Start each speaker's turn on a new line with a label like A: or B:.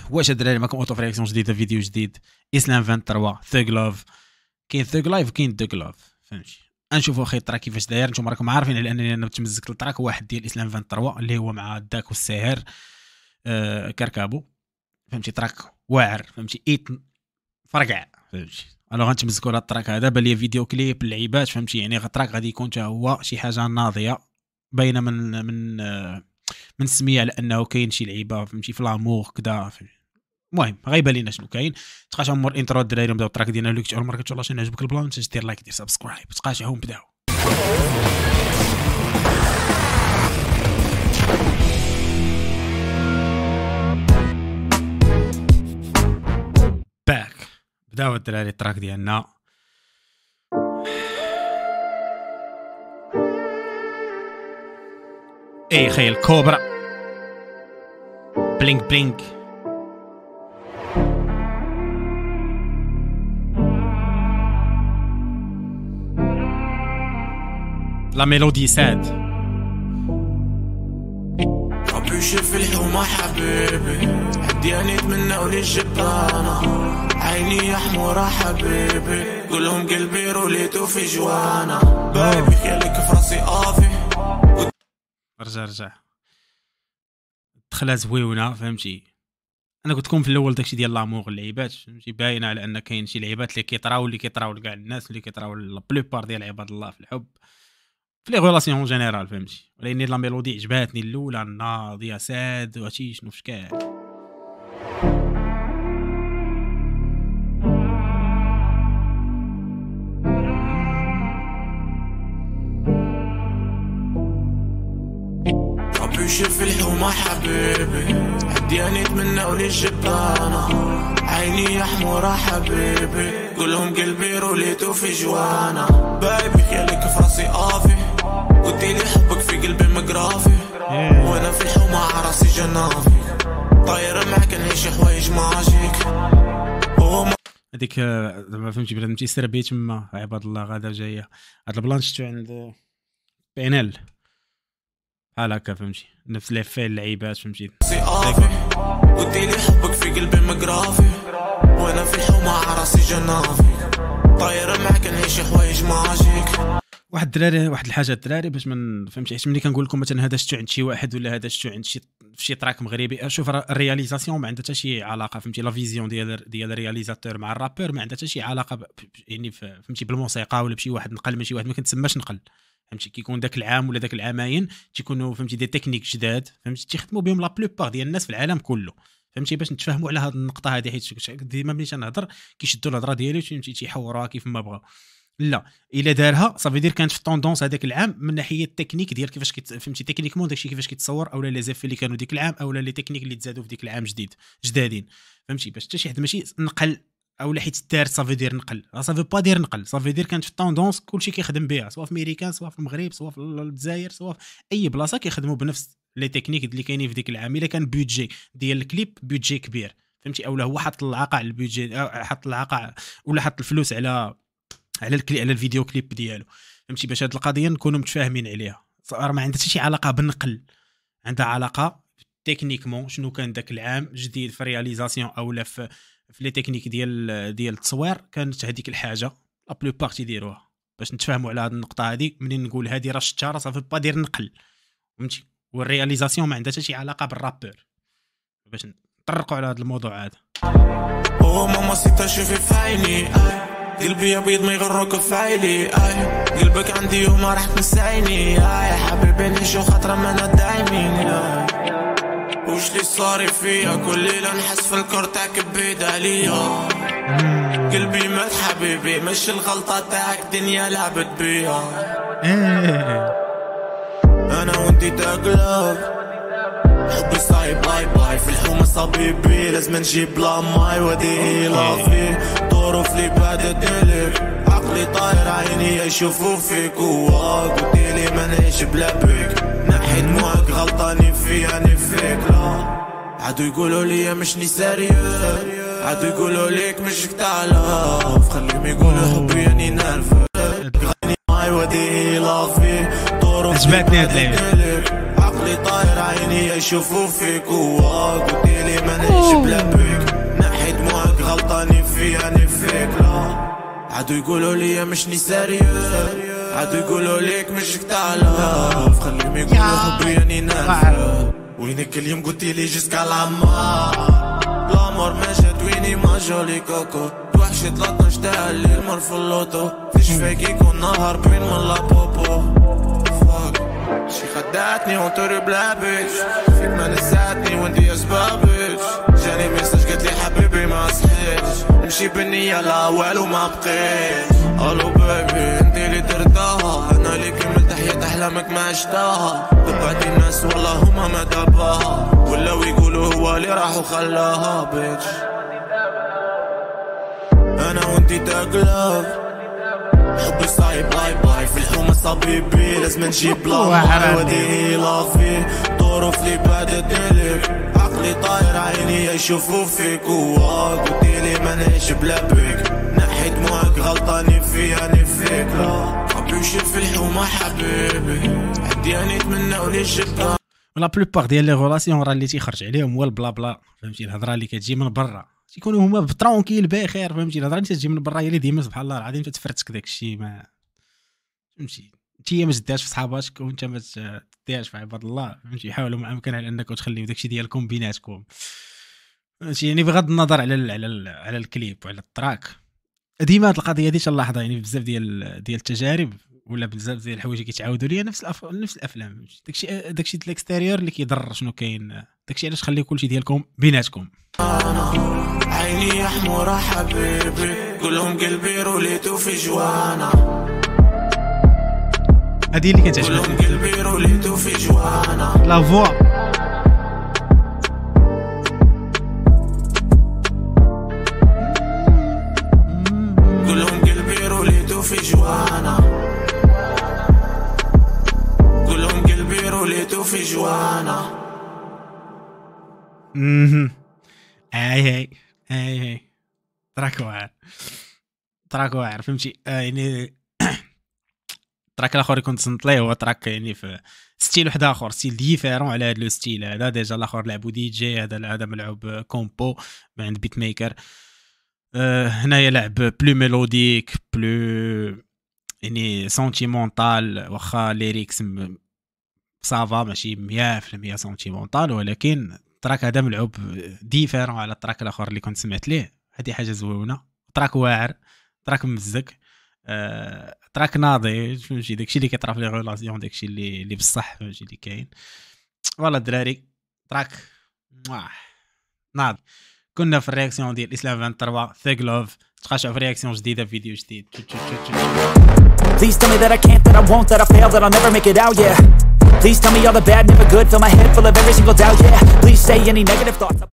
A: واش الدراري معكم اوتو فريكسيون جديده، فيديو جديد. اسلام 23 ثوغ لاف، كاين ثوغ لايف وكاين دوغ لاف، فهمتي؟ نشوفوا اخي التراك كيفاش داير. نتوما راكم عارفين على انني انا متمزك التراك واحد ديال اسلام 23 اللي هو مع داك والساهر كركابو، فهمتي؟ تراك واعر، فهمتي؟ ايت فرقع، فهمتي؟ الوغ غنتمزكوا على التراك هذا. بان لي فيديو كليب اللعيبات، فهمتي؟ يعني التراك غادي يكون حتى هو شي حاجه ناضيه باينه من السميه على انه كاين شي لعيبه، فهمتي؟ في لامور كذا. المهم غايبان لينا شنو كاين. تقاشعوا مور انترو الدراري، نبداو التراك ديالنا. لو كنت اول مره كتشوف لاشين عجبك البلان، تنسى دير لايك، دير سبسكرايب، تقاشعوا نبداو. باك بداو الدراري التراك ديالنا. اي خيل كوبرا بلينك بلينك. لا ميلودي ساد.
B: عبوشي في الحومة حبيبي، عدياني اتمنى ولي الجبانة، عيني حمورة حبيبي، قولهم قلبي روليتو في جوانا، بايبي خيالك في راسي قافي.
A: رجع دخلها زويونه، فهمتي؟ انا قلت لكم في الاول داكشي ديال لامور اللعيبات، فهمتي؟ باينه على ان كاين شي لعيبات اللي كيطراو لكاع الناس، اللي كيطراو لا بلوبار ديال عباد الله في الحب، في لي غولاسيون اون جينيرال، فهمتي؟ ولكن لا ميلودي عجباتني الاولى ناضيه ساد وهادشي شنو فشكال.
B: عبوشي في الحومة حبيبي، عدياني اتمنى ولي الجبانة، عيني حمورة حبيبي، قولهم قلبي روليتو في جوانا، بايبي خيالك في راسي قافي، قلتيلي حبك في قلبي مقرافي، وانا في الحومة عراسي جنافي، طايرة معك نعيش حوايج ماجيك.
A: هذيك زعما فهمتي بلا نمشي سربي تما عباد الله غادا جايه. هاد البلان شفتو عند بينال بحال هكا، فهمتي؟ نفس لي في اللعيبات، فهمتي؟
B: قلتيلي حبك في قلبي مقرافي، وانا في الحومة عراسي جنافي، طايرة معك نعيش حوايج ماجيك.
A: واحد الدراري، واحد الحاجه الدراري باش من فهمتي، حيت ملي كنقول لكم مثلا هذا شفتو عند شي واحد ولا هذا شفتو عند شي تراك مغربي، شوف الرياليزاسيون ما عندها حتى شي علاقه، فهمتي؟ لا فيزيون ديال الرياليزاتور مع الرابور ما عندها حتى شي علاقه يعني فهمتي بالموسيقى ولا بشي واحد نقل من شي واحد ما كنتسماش نقل، فهمتي؟ كيكون داك العام ولا داك العامين تيكونوا فهمتي دي تكنيك جداد، فهمتي؟ تيخدموا بهم لا بلوبار ديال الناس في العالم كله، فهمتي؟ باش نتفاهموا على هذه النقطه هذه، حيت ديما ملي تنهضر كيشدوا الهضره ديالي تيحوروها كيف ما بغاو. لا الا دارها صافي دير كانت في الطوندونس هذاك العام من ناحيه التكنيك ديال كيفاش فهمتي تكنيكمون داكشي كيفاش كيتصور، اولا لي زيف اللي كانوا ديك العام، اولا لي تكنيك اللي تزادوا في ديك العام جدادين، فهمتي؟ باش حتى شي حد ماشي نقل اولا حيت دار صافي دير نقل، صافي با دير نقل، صافي دير كانت في الطوندونس كلشي كيخدم بها، سواء في ميريكان سواء في المغرب سواء في الجزائر سواء في اي بلاصه كيخدموا بنفس لي تكنيك اللي كاينين في ديك العام. الا كان بودجي ديال الكليب بودجي كبير، فهمتي؟ اولا هو حط العقا على البودجي، حط العقا ولا حط الفلوس على الفيديو كليب ديالو، فهمتي؟ باش هاد القضيه نكونوا متفاهمين عليها. راه ما عندها شي علاقه بالنقل، عندها علاقه تكنيكمون شنو كان داك العام جديد في رياليزاسيون اولا في لي تكنيك ديال التصوير. كانت هذيك الحاجه لا بلوبار تيديروها. باش نتفاهموا على هذه النقطه هذه، منين نقول هذه راه شتها راه صافي با دير نقل، فهمتي؟ والرياليزاسيون ما عندها حتى شي علاقه بالرابور. باش نطرقوا على هذا الموضوع هذا.
B: او ماما سيتا شوفي في عيني، قلبي ابيض ما يغرك في عيني، قلبك عندي وما راح تنسيني، يا حبيبي نعيشو خاطر ما ندايمين. وش اللي صار فيا كل ليله نحس في الكور تاعك بعيد عليا، قلبي مات حبيبي مش الغلطه تاعك دنيا لعبت بيا، انا وانتي تقلب حبي صايب باي باي في الحومة صبيبي، لازم نجيب لا ماي ودي لافي طرف لي بعد الدلك، عقلي طاير عيني يشوفوا فيك، قلتيلي ما نعيش بلا بيك، نحيت موك غلطاني فيا نفيك، لا عادو يقولوا لي مشني سريع، عادو يقولوا ليك مش تعرف، خليهم يقولوا حبي اني نرفز، غني ماي ودي لافي طرف
A: عجبتني هاد اللعبة،
B: عقلي طاير عيني يشوفوا فيك قلتيلي ما نعيش بلا بيك نحي دموعك غلطاني فيا اني فيك لا عادو يقولوا لي مشني سيريوس عادو يقولوا ليك مش تعرف خليهم يقولوا حبي اني نافع وينك اليوم قلتيلي جسكا لما الامور ما جات ويني ما جولي كوكو توحشي 13 تاع الليل مر في اللوطو فيش فيك يكون نهار بين من لا بوبو شي خدعتني وانطري بلا بيتش فيك ما نساتني وانتي اسبابيتش جاني ميساج قالتلي حبيبي ما صحيتش نمشي بالنية لا والو ما بقيتش الو بيبي انتي اللي درتها انا اللي كملت حياة احلامك ما عشتها دبعتي الناس والله هما ما داباها ولاو يقولوا هو اللي راح وخلاها بيتش انا وانتي تاكلاف حبي صايب باي باي في الحومة صبيبي لازم نجيب لا ودي لافي ظروف لي بعدت لك عقلي طاير عيني يشوفوا فيك قلتيلي ما نعيش بلا بيك نحي دموعك غلطاني فيا اني فيك لا حبي وشيل في الحومة حبيبي عندي اني نتمنى لي شكا
A: لا بلوبار ديال لي غولاسيون راه اللي تيخرج عليهم هو البلا بلا فهمتي الهضره اللي كتجي من برا تيكونوا هما بترونكيل بخير فهمتي الهضره اللي تجي من برا هي اللي ديما سبحان الله العظيم تتفرتك داك الشيء ما فهمتي انت ما تديهاش في صحاباتك وانت ما تديهاش في عباد الله فهمتي حاولوا ما امكن على انكم تخليو داك الشيء ديالكم بيناتكم فهمتي يعني بغض النظر على الكليب وعلى التراك ديما هاد القضيه هادي تلاحظها يعني بزاف ديال التجارب ولا بزاف ديال الحوايج اللي كيتعاودوا ليا نفس الافلام داكشي ديال الاكستيريور اللي كيضر شنو كاين داكشي علاش خليو كلشي ديالكم بيناتكم
B: عيني يا حمورة حبيبي كلهم قلبي روليتو في جوانا
A: هادي اللي كتعجبني
B: كلهم قلبي روليتو في جوانا
A: لا فوا
B: كلهم قلبي روليتو في جوانا كلهم قلبي روليتو في جوانا
A: هاي تراك واعر فهمتي يعني التراك الاخر كنت صنت ليه هو تراك يعني في ستيل واحد اخر ستيل ديفيرون على هذا لو ستيل هذا ديجا الاخر لعبوا دي جي هذا ملعوب كومبو من عند بيت ميكر هنايا لعب بلو ميلوديك بلو يعني سونتيمونتال واخا ليريكس صافا ماشي 100% سونتيمونتال ولكن التراك هذا ملعوب ديفيرون على التراك الاخر اللي كنت سمعت ليه هذه حاجه زوينه تراك واعر تراك ممزك تراك ناضي فهمتي داكشي اللي كيطرا في لي ريلاسيون داكشي اللي بصح فهمتي اللي كاين والله الدراري تراك ناضي كنا في الرياكسيون ديال الاسلام 23 ثيغ لوف تقاشعوا في رياكسيون جديده فيديو جديد
C: Please tell me that I can't, that I won't, that I fail, that I'll never make it out, yeah. Please tell me all the bad, never good, fill my head full of every single doubt, yeah. Please say any negative thoughts